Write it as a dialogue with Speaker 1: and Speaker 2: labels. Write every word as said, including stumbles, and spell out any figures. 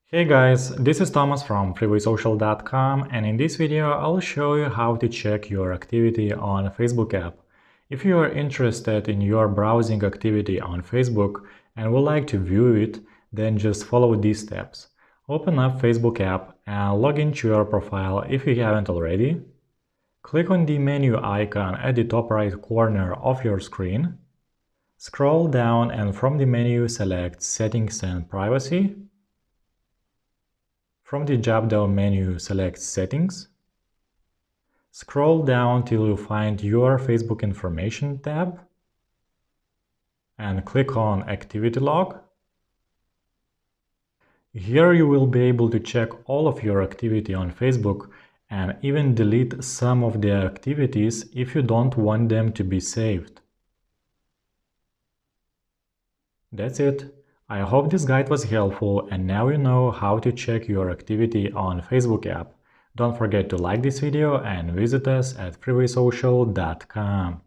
Speaker 1: Hey guys, this is Thomas from freeway social dot com, and in this video I'll show you how to check your activity on Facebook app. If you are interested in your browsing activity on Facebook and would like to view it, then just follow these steps. Open up Facebook app and log into your profile if you haven't already. Click on the menu icon at the top right corner of your screen. Scroll down and from the menu select Settings and Privacy. From the drop-down menu, select Settings. Scroll down till you find your Facebook Information tab and click on Activity Log. Here you will be able to check all of your activity on Facebook and even delete some of the activities if you don't want them to be saved. That's it. I hope this guide was helpful and now you know how to check your activity on Facebook app. Don't forget to like this video and visit us at freeway social dot com.